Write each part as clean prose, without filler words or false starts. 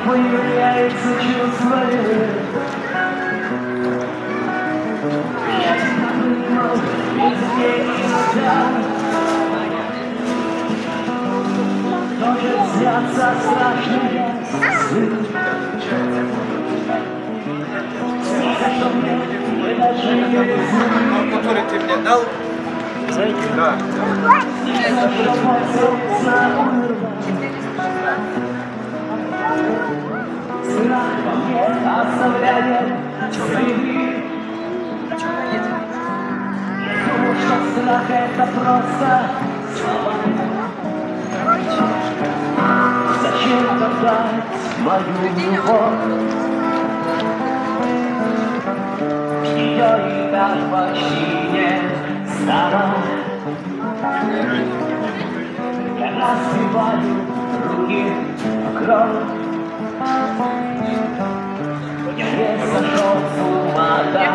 появляется чувство вины. Я тебя понимал, везде иногда. Тоже снятся страшные сны. Что мне, мы даже не рискуем. Который ты мне дал? Зайди. Да. Страх во мне оставляет следы. Потому что страх это просто слова. Зачем продать мою любовь? Ее и так почти не стало. Я разбиваю руки в кровь. Я не сошел с ума, да.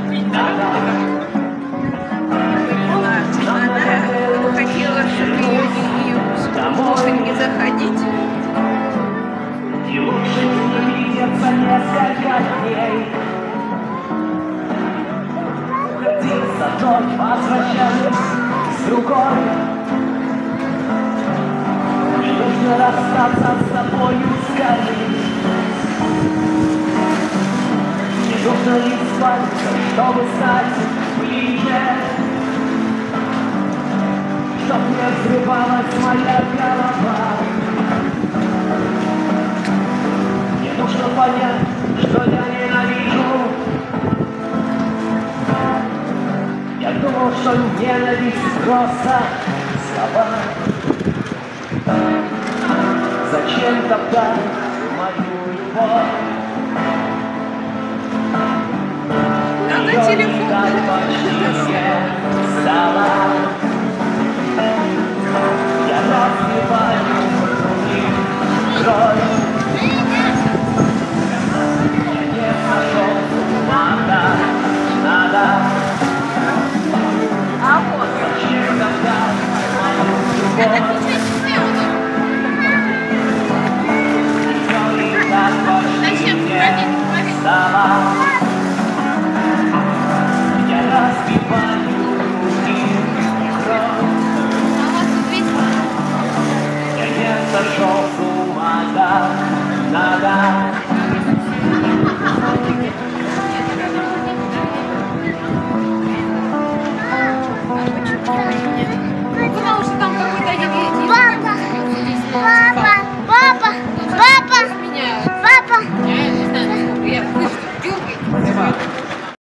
Она хотела, чтобы ее не заходить. И лучше не видеться несколько дней. Уходился вновь, возвращаясь с другой. Не нужно расстаться с тобою скорей. Не нужно не спать, чтобы стать ближе. Чтоб не взрывалась моя голова. Мне нужно понять, что я ненавижу. Я думал, что ненависть просто слова. Зачем тогда мою любовь? На телефон. Почти не стало.